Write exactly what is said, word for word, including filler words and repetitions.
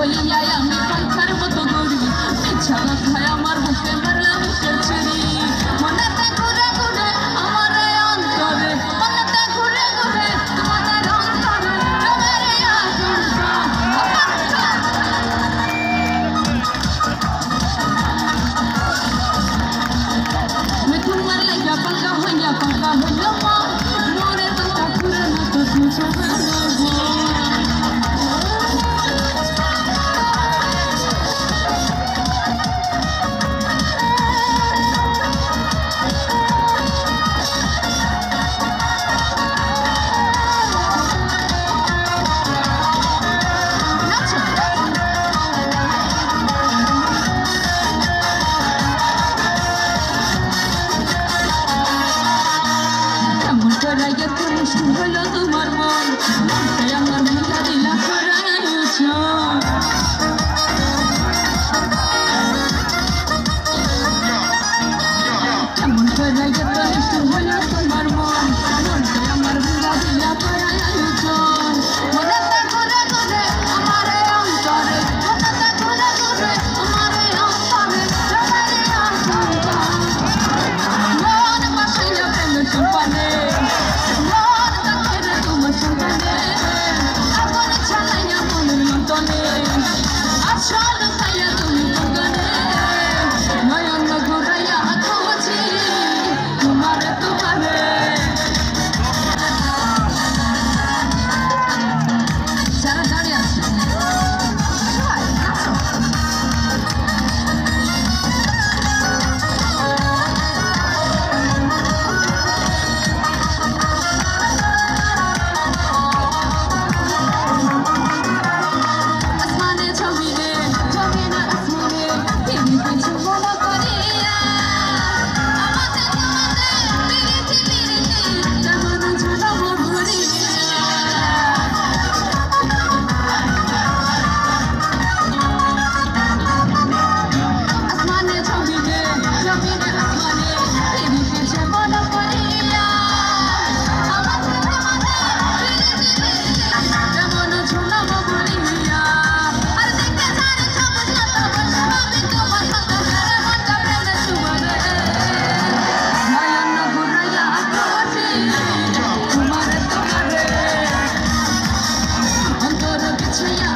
হইয়া আমি পঞ্চার মতো গড়ি মিছা কথায় আমার বুকে মারলাম ছুরি মনেতে ঘুরে ঘুরে আমার অন্তরে মনেতে ঘুরে ঘুরে তোমাদের অন্তরে তোমার আমি তোমার লাইয়া পাকা হইয়া পাকা হইল মনে তো ঘুরে না তো বুঝে রাইয়া তুমি শুনল তোমার মন মনটাই আমার মনটা দিলা করাইছ এমন রাইয়া তুমি শুনল তোমার মন মনটাই আমার মনটা দিলা করাইছ মনেতে ঘুরে ঘুরে আমার অন্তরে মনেতে ঘুরে ঘুরে আমার অন্তরে মন বাসাইয়া প্রেম সম্পানে Yeah.